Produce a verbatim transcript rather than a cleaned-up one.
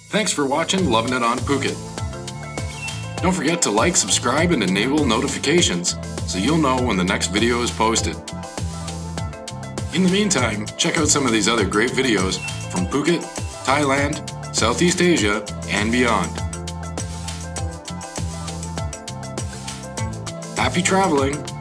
Thanks for watching Lovin' It on Phuket. Don't forget to like, subscribe, and enable notifications so you'll know when the next video is posted. In the meantime, check out some of these other great videos from Phuket, Thailand, Southeast Asia, and beyond. Happy traveling!